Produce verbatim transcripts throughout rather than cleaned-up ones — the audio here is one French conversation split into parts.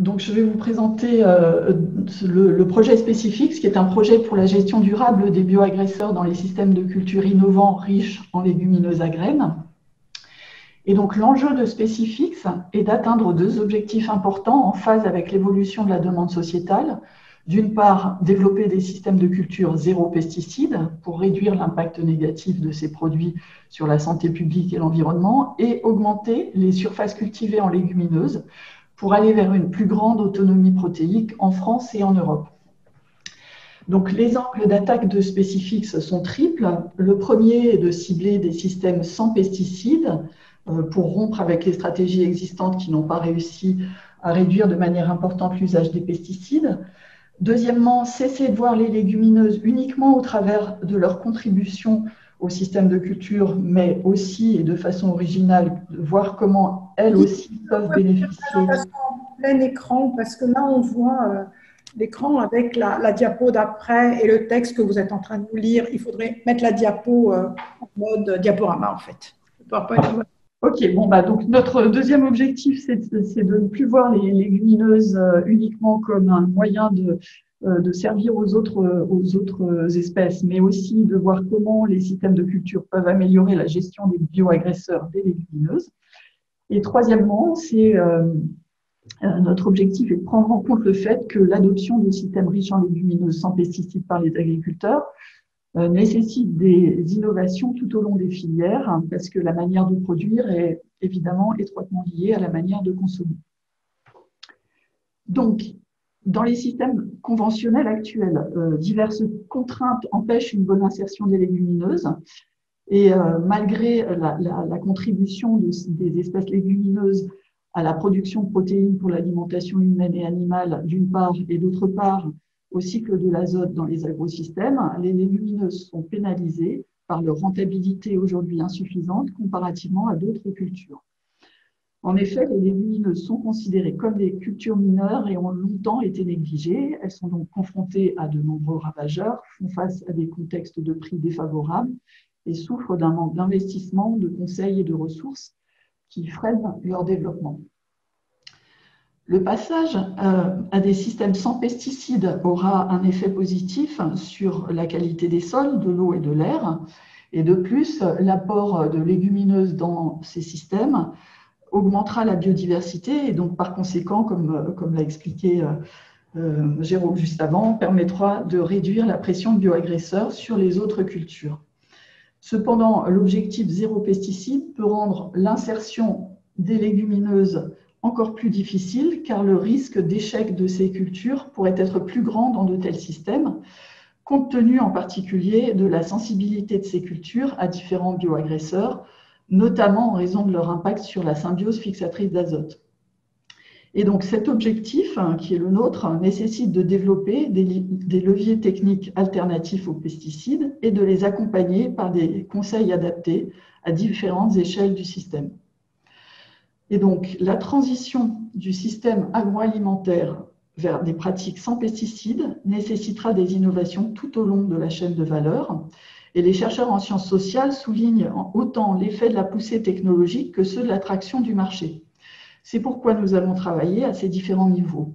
Donc, je vais vous présenter euh, le, le projet Spécifix, qui est un projet pour la gestion durable des bioagresseurs dans les systèmes de culture innovants riches en légumineuses à graines. Et donc, l'enjeu de Spécifix est d'atteindre deux objectifs importants en phase avec l'évolution de la demande sociétale. D'une part, développer des systèmes de culture zéro pesticides pour réduire l'impact négatif de ces produits sur la santé publique et l'environnement et augmenter les surfaces cultivées en légumineuses pour aller vers une plus grande autonomie protéique en France et en Europe. Donc, les angles d'attaque de Spécifix sont triples. Le premier est de cibler des systèmes sans pesticides pour rompre avec les stratégies existantes qui n'ont pas réussi à réduire de manière importante l'usage des pesticides. Deuxièmement, cesser de voir les légumineuses uniquement au travers de leur contribution au système de culture, mais aussi et de façon originale, de voir comment elles aussi peuvent bénéficier. En plein écran, parce que là, on voit euh, l'écran avec la, la diapo d'après et le texte que vous êtes en train de nous lire. Il faudrait mettre la diapo euh, en mode diaporama, en fait. Ok, bon, bah, donc notre deuxième objectif, c'est de ne plus voir les légumineuses uniquement comme un moyen de, de servir aux autres, aux autres espèces, mais aussi de voir comment les systèmes de culture peuvent améliorer la gestion des bioagresseurs des légumineuses. Et troisièmement, c'est euh, notre objectif est de prendre en compte le fait que l'adoption de systèmes riches en légumineuses sans pesticides par les agriculteurs Euh, nécessite des innovations tout au long des filières, hein, parce que la manière de produire est évidemment étroitement liée à la manière de consommer. Donc, dans les systèmes conventionnels actuels, euh, diverses contraintes empêchent une bonne insertion des légumineuses. Et euh, malgré la, la, la contribution de, des espèces légumineuses à la production de protéines pour l'alimentation humaine et animale, d'une part, et d'autre part, au cycle de l'azote dans les agrosystèmes, les légumineuses sont pénalisées par leur rentabilité aujourd'hui insuffisante comparativement à d'autres cultures. En effet, les légumineuses sont considérées comme des cultures mineures et ont longtemps été négligées. Elles sont donc confrontées à de nombreux ravageurs, font face à des contextes de prix défavorables et souffrent d'un manque d'investissement, de conseils et de ressources qui freinent leur développement. Le passage à des systèmes sans pesticides aura un effet positif sur la qualité des sols, de l'eau et de l'air. Et de plus, l'apport de légumineuses dans ces systèmes augmentera la biodiversité et donc par conséquent, comme, comme l'a expliqué euh, Jérôme juste avant, permettra de réduire la pression de bioagresseurs sur les autres cultures. Cependant, l'objectif zéro pesticide peut rendre l'insertion des légumineuses encore plus difficile car le risque d'échec de ces cultures pourrait être plus grand dans de tels systèmes, compte tenu en particulier de la sensibilité de ces cultures à différents bioagresseurs, notamment en raison de leur impact sur la symbiose fixatrice d'azote. Et donc cet objectif, qui est le nôtre, nécessite de développer des, des leviers techniques alternatifs aux pesticides et de les accompagner par des conseils adaptés à différentes échelles du système. Et donc, la transition du système agroalimentaire vers des pratiques sans pesticides nécessitera des innovations tout au long de la chaîne de valeur. Et les chercheurs en sciences sociales soulignent autant l'effet de la poussée technologique que ceux de l'attraction du marché. C'est pourquoi nous allons travailler à ces différents niveaux.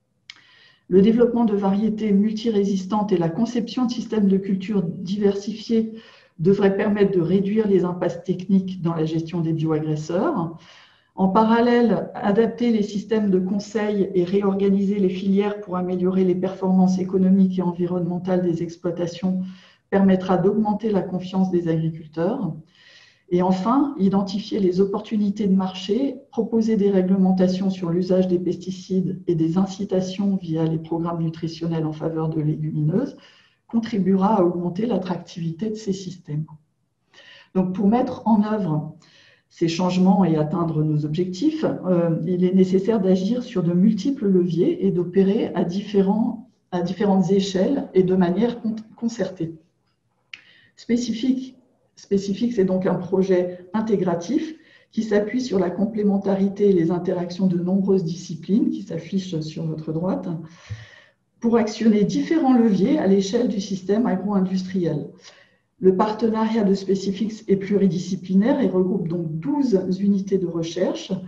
Le développement de variétés multirésistantes et la conception de systèmes de culture diversifiés devraient permettre de réduire les impasses techniques dans la gestion des bioagresseurs. En parallèle, adapter les systèmes de conseil et réorganiser les filières pour améliorer les performances économiques et environnementales des exploitations permettra d'augmenter la confiance des agriculteurs. Et enfin, identifier les opportunités de marché, proposer des réglementations sur l'usage des pesticides et des incitations via les programmes nutritionnels en faveur de légumineuses contribuera à augmenter l'attractivité de ces systèmes. Donc, pour mettre en œuvre ces changements et atteindre nos objectifs, euh, il est nécessaire d'agir sur de multiples leviers et d'opérer à, différents, à différentes échelles et de manière concertée. Spécifique, Spécifix est donc un projet intégratif qui s'appuie sur la complémentarité et les interactions de nombreuses disciplines qui s'affichent sur votre droite pour actionner différents leviers à l'échelle du système agro-industriel. Le partenariat de Spécifix est pluridisciplinaire et regroupe donc douze unités de recherche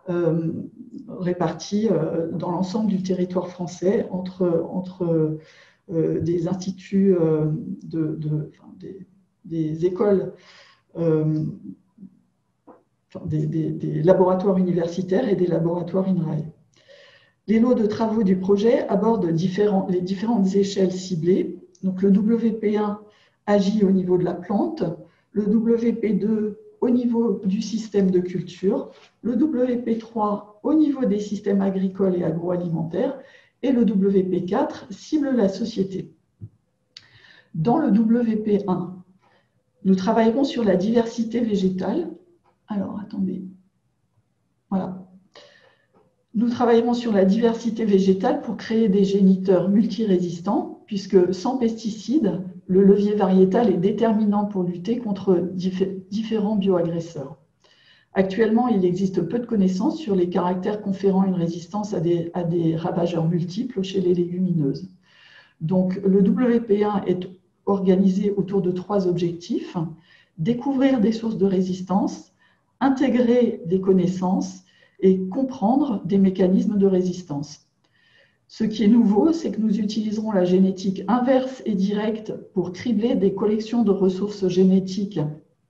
euh, répartis euh, dans l'ensemble du territoire français entre, entre euh, des instituts, euh, de, de, enfin, des, des écoles, euh, enfin, des, des, des laboratoires universitaires et des laboratoires INRAE. Les lots de travaux du projet abordent différents, les différentes échelles ciblées. Donc le W P un agit au niveau de la plante, le W P deux au niveau du système de culture, le W P trois au niveau des systèmes agricoles et agroalimentaires, et le W P quatre cible la société. Dans le W P un, nous travaillerons sur la diversité végétale. Alors, attendez. Voilà. Nous travaillerons sur la diversité végétale pour créer des géniteurs multirésistants, puisque sans pesticides, le levier variétal est déterminant pour lutter contre différents bioagresseurs. Actuellement, il existe peu de connaissances sur les caractères conférant une résistance à des, à des ravageurs multiples chez les légumineuses. Donc, le W P un est organisé autour de trois objectifs: découvrir des sources de résistance, intégrer des connaissances et comprendre des mécanismes de résistance. Ce qui est nouveau, c'est que nous utiliserons la génétique inverse et directe pour cribler des collections de ressources génétiques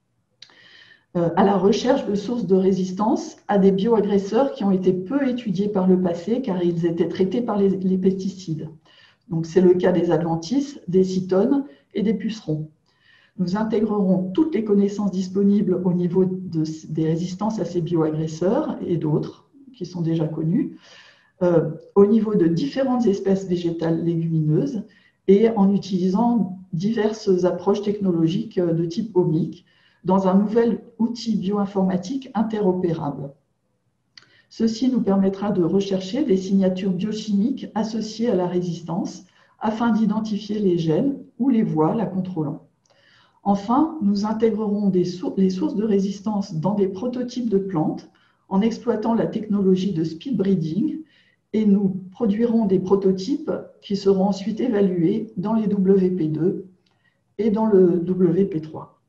à la recherche de sources de résistance à des bioagresseurs qui ont été peu étudiés par le passé car ils étaient traités par les, les pesticides. Donc, c'est le cas des adventices, des cytones et des pucerons. Nous intégrerons toutes les connaissances disponibles au niveau de, des résistances à ces bioagresseurs et d'autres qui sont déjà connus, euh, au niveau de différentes espèces végétales légumineuses et en utilisant diverses approches technologiques de type omique dans un nouvel outil bioinformatique interopérable. Ceci nous permettra de rechercher des signatures biochimiques associées à la résistance afin d'identifier les gènes ou les voies la contrôlant. Enfin, nous intégrerons des sources, les sources de résistance dans des prototypes de plantes en exploitant la technologie de speed breeding et nous produirons des prototypes qui seront ensuite évalués dans les W P deux et dans le W P trois.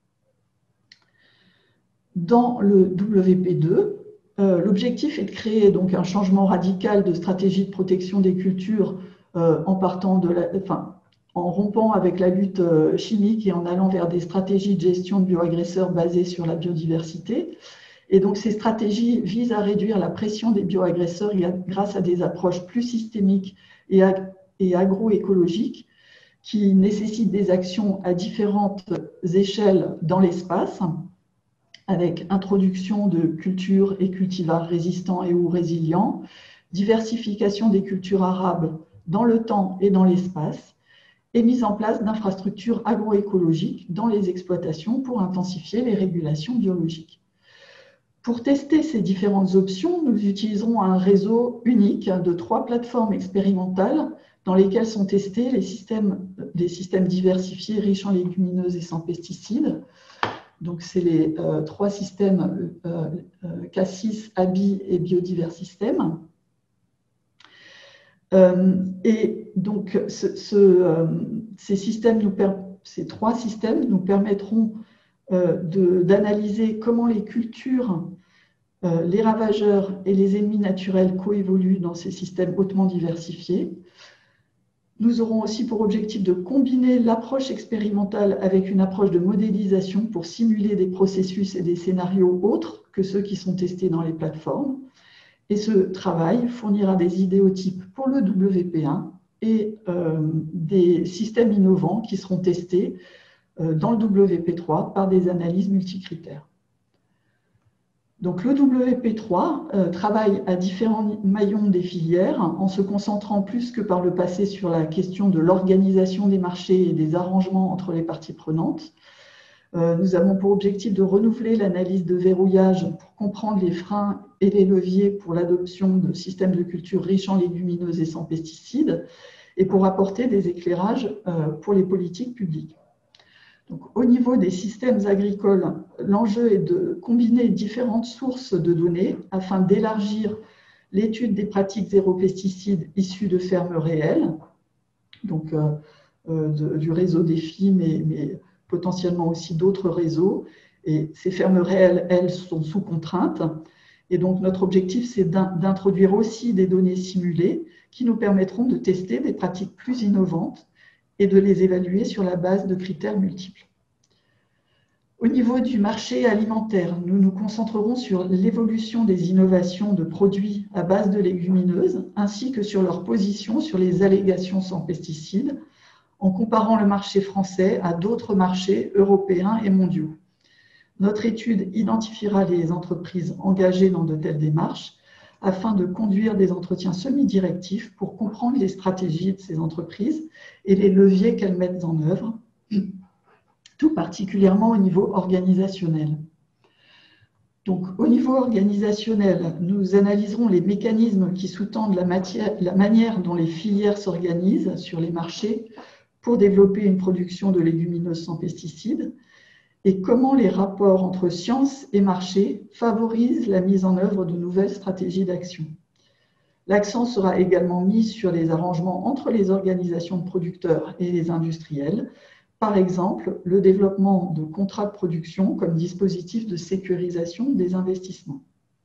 Dans le W P deux, euh, l'objectif est de créer donc un changement radical de stratégie de protection des cultures euh, en partant de la, enfin, en rompant avec la lutte chimique et en allant vers des stratégies de gestion de bioagresseurs basées sur la biodiversité. Et donc, ces stratégies visent à réduire la pression des bioagresseurs grâce à des approches plus systémiques et, ag et agroécologiques qui nécessitent des actions à différentes échelles dans l'espace, avec introduction de cultures et cultivars résistants et ou résilients, diversification des cultures arables dans le temps et dans l'espace, et mise en place d'infrastructures agroécologiques dans les exploitations pour intensifier les régulations biologiques. Pour tester ces différentes options, nous utiliserons un réseau unique de trois plateformes expérimentales dans lesquelles sont testés les systèmes, des systèmes diversifiés riches en légumineuses et sans pesticides. Donc, c'est les euh, trois systèmes euh, euh, Cassis, Abi et Biodiversistem. Euh, et donc, ce, ce, euh, ces, systèmes nous ces trois systèmes nous permettront euh, d'analyser comment les cultures, euh, les ravageurs et les ennemis naturels coévoluent dans ces systèmes hautement diversifiés. Nous aurons aussi pour objectif de combiner l'approche expérimentale avec une approche de modélisation pour simuler des processus et des scénarios autres que ceux qui sont testés dans les plateformes. Et ce travail fournira des idéotypes pour le W P un et euh, des systèmes innovants qui seront testés euh, dans le W P trois par des analyses multicritères. Donc le W P trois euh, travaille à différents maillons des filières en se concentrant plus que par le passé sur la question de l'organisation des marchés et des arrangements entre les parties prenantes. Euh, nous avons pour objectif de renouveler l'analyse de verrouillage pour comprendre les freins et les leviers pour l'adoption de systèmes de culture riches en légumineuses et sans pesticides et pour apporter des éclairages euh, pour les politiques publiques. Donc, au niveau des systèmes agricoles, l'enjeu est de combiner différentes sources de données afin d'élargir l'étude des pratiques zéro pesticides issues de fermes réelles, donc euh, euh, de, du réseau défi, mais, mais potentiellement aussi d'autres réseaux. Et ces fermes réelles, elles, sont sous contrainte. Et donc, notre objectif, c'est d'introduire aussi des données simulées qui nous permettront de tester des pratiques plus innovantes et de les évaluer sur la base de critères multiples. Au niveau du marché alimentaire, nous nous concentrerons sur l'évolution des innovations de produits à base de légumineuses, ainsi que sur leur position sur les allégations sans pesticides, en comparant le marché français à d'autres marchés européens et mondiaux. Notre étude identifiera les entreprises engagées dans de telles démarches afin de conduire des entretiens semi-directifs pour comprendre les stratégies de ces entreprises et les leviers qu'elles mettent en œuvre, tout particulièrement au niveau organisationnel. Donc, au niveau organisationnel, nous analyserons les mécanismes qui sous-tendent la, matière, la manière dont les filières s'organisent sur les marchés pour développer une production de légumineuses sans pesticides et comment les rapports entre science et marché favorisent la mise en œuvre de nouvelles stratégies d'action. L'accent sera également mis sur les arrangements entre les organisations de producteurs et les industriels, par exemple le développement de contrats de production comme dispositif de sécurisation des investissements.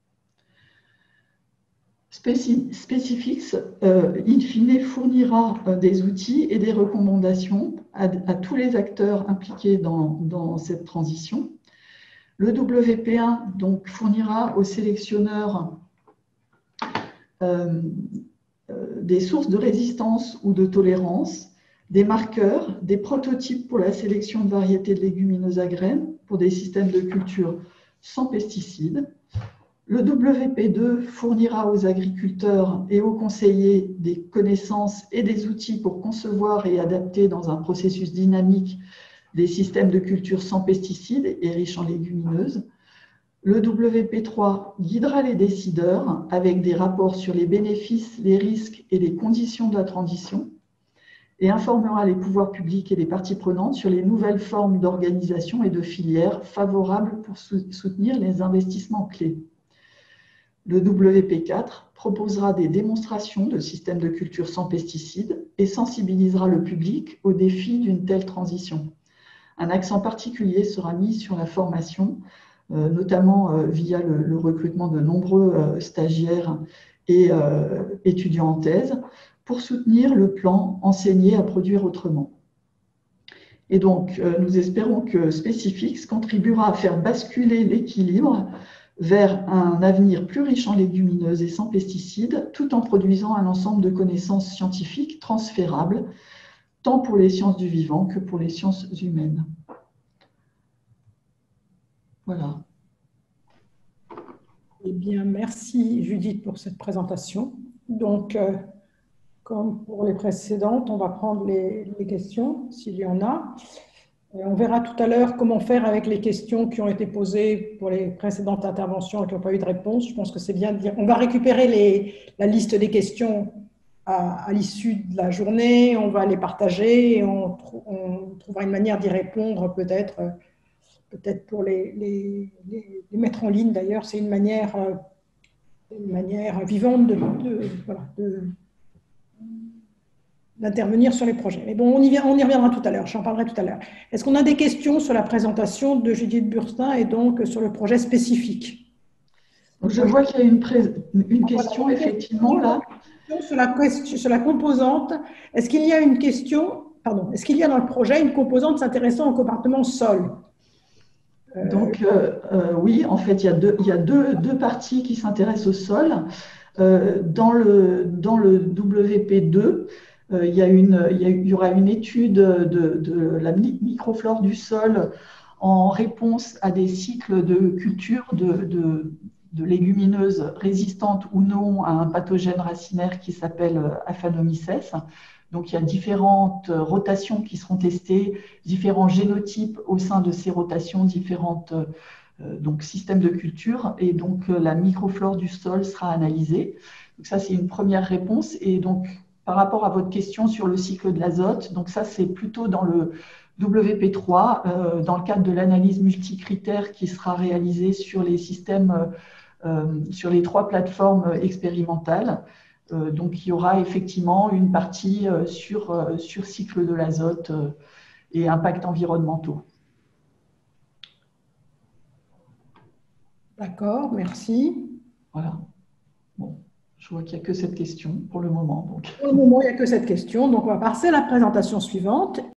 Specifix, euh, in fine, fournira euh, des outils et des recommandations à, à tous les acteurs impliqués dans, dans cette transition. Le W P un donc, fournira aux sélectionneurs euh, euh, des sources de résistance ou de tolérance, des marqueurs, des prototypes pour la sélection de variétés de légumineuses à graines pour des systèmes de culture sans pesticides. Le W P deux fournira aux agriculteurs et aux conseillers des connaissances et des outils pour concevoir et adapter dans un processus dynamique des systèmes de culture sans pesticides et riches en légumineuses. Le W P trois guidera les décideurs avec des rapports sur les bénéfices, les risques et les conditions de la transition et informera les pouvoirs publics et les parties prenantes sur les nouvelles formes d'organisation et de filières favorables pour soutenir les investissements clés. Le W P quatre proposera des démonstrations de systèmes de culture sans pesticides et sensibilisera le public aux défis d'une telle transition. Un accent particulier sera mis sur la formation, euh, notamment euh, via le, le recrutement de nombreux euh, stagiaires et euh, étudiants en thèse, pour soutenir le plan Enseigner à produire autrement. Et donc, euh, nous espérons que Specifix contribuera à faire basculer l'équilibre vers un avenir plus riche en légumineuses et sans pesticides, tout en produisant un ensemble de connaissances scientifiques transférables, tant pour les sciences du vivant que pour les sciences humaines. Voilà. Eh bien, merci Judith pour cette présentation. Donc, euh, comme pour les précédentes, on va prendre les, les questions, s'il y en a. On verra tout à l'heure comment faire avec les questions qui ont été posées pour les précédentes interventions et qui n'ont pas eu de réponse. Je pense que c'est bien de dire. On va récupérer les, la liste des questions à, à l'issue de la journée. On va les partager et on, on trouvera une manière d'y répondre peut-être peut-être pour les, les, les, les mettre en ligne. D'ailleurs, c'est une manière, une manière vivante de, de, voilà, de d'intervenir sur les projets. Mais bon, on y, vient, on y reviendra tout à l'heure, j'en parlerai tout à l'heure. Est-ce qu'on a des questions sur la présentation de Judith Burstin et donc sur le projet spécifique? Donc, je vois qu'il y a une, une question, voilà, effectivement, là. Sur la, question, sur la composante, est-ce qu'il y a une question, pardon, est-ce qu'il y a dans le projet une composante s'intéressant au compartiment sol? euh, Donc, euh, euh, oui, en fait, il y a deux, il y a deux, deux parties qui s'intéressent au sol. Euh, dans, le, dans le W P deux, Euh, il, y a une, il, y a, il y aura une étude de, de la microflore du sol en réponse à des cycles de culture de, de, de légumineuses résistantes ou non à un pathogène racinaire qui s'appelle Aphanomyces. Donc, il y a différentes rotations qui seront testées, différents génotypes au sein de ces rotations, différentes euh, donc, systèmes de culture. Et donc, la microflore du sol sera analysée. Donc, ça, c'est une première réponse. Et donc, par rapport à votre question sur le cycle de l'azote, donc ça c'est plutôt dans le W P trois, euh, dans le cadre de l'analyse multicritère qui sera réalisée sur les systèmes, euh, sur les trois plateformes expérimentales. Euh, donc il y aura effectivement une partie euh, sur, euh, sur cycle de l'azote euh, et impacts environnementaux. D'accord, merci. Voilà. Bon, je vois qu'il n'y a que cette question pour le moment. Donc. Pour le moment, il n'y a que cette question. Donc, on va passer à la présentation suivante.